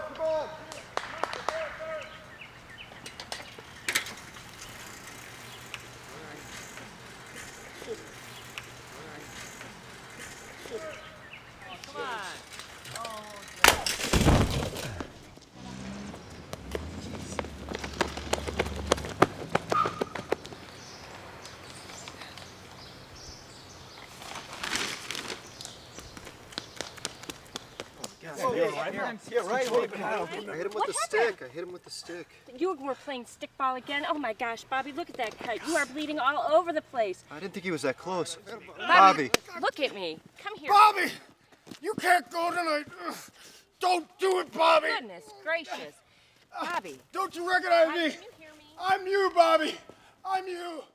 come on. Come on. Yeah, right. I hit him with the stick. I hit him with the stick. You were playing stickball again? Oh my gosh, Bobby, look at that cut. You are bleeding all over the place. I didn't think he was that close. Bobby, look at me. Come here. Bobby! You can't go tonight. Don't do it, Bobby! Goodness gracious. Bobby. Don't you recognize me? Can you hear me? I'm you, Bobby. I'm you.